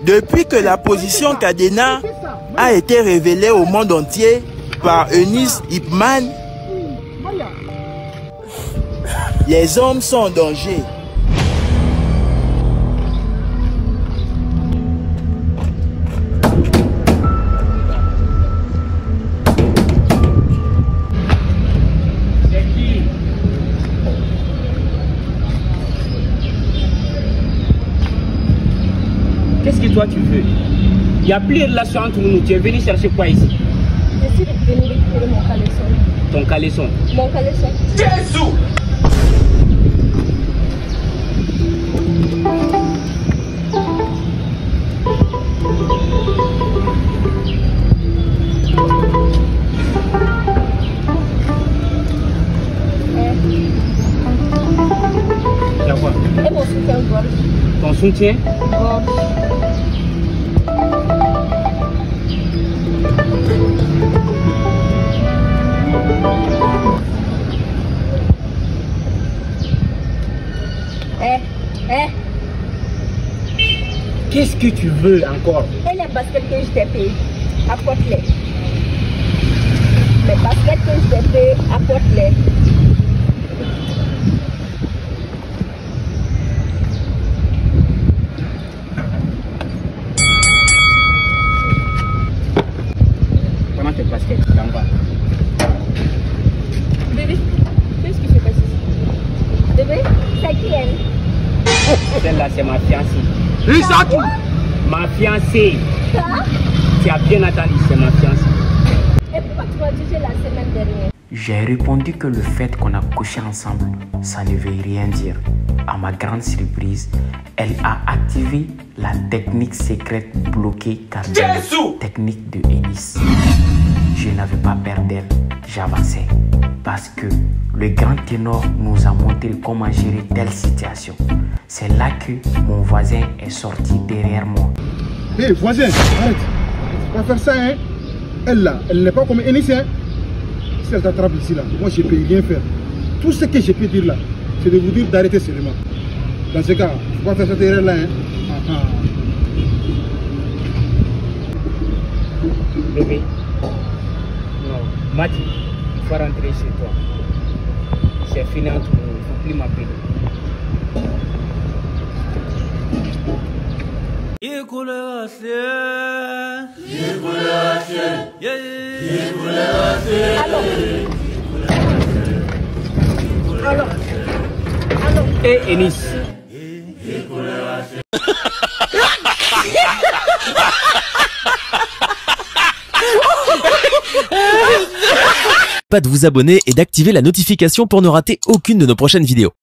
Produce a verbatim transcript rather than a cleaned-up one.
Depuis que la position cadenas a été révélée au monde entier par Eunice Ipman, les hommes sont en danger. Qu'est-ce que toi tu veux? Il n'y a plus de relation entre nous. Tu es venu chercher quoi ici? Je suis venu récupérer mon caleçon. Ton caleçon? Mon caleçon. Jésus! Eh. quoi? Et mon soutien-gorge. Ton soutien? Gorge. Eh, eh. Qu'est-ce que tu veux encore? Et les baskets que je t'ai payées, apporte-les. Les baskets que je t'ai payées, apporte-les. Comment tes baskets? T'en vas? Bébé, qu'est-ce qui se passe ici? Bébé, c'est qui elle? Celle-là, c'est ma fiancée. Ça, quoi? Ma fiancée. Ça? Tu as bien attendu, c'est ma fiancée. Et pourquoi tu m'as jugé la semaine dernière? J'ai répondu que le fait qu'on a couché ensemble, ça ne veut rien dire. À ma grande surprise, elle a activé la technique secrète bloquée cardiaque, technique de Eunice. Je n'avais pas peur d'elle, j'avançais. Parce que le grand ténor nous a montré comment gérer telle situation. C'est là que mon voisin est sorti derrière moi. Hé hey, voisin, arrête. Tu vas faire ça, hein. Elle là, elle n'est pas comme Eunice, hein. Si elle t'attrape ici là, moi je ne peux rien faire. Tout ce que je peux dire là, c'est de vous dire d'arrêter seulement. Dans ce cas, je ne peux pas faire cette erreur là, hein. Ah, ah. Bébé. Non, Mati, il faut rentrer chez toi. C'est fini entre nous, il ne faut plus m'appeler. Alors, alors, Et Eunice. Pas de vous abonner et d'activer la notification pour ne rater aucune de nos prochaines vidéos.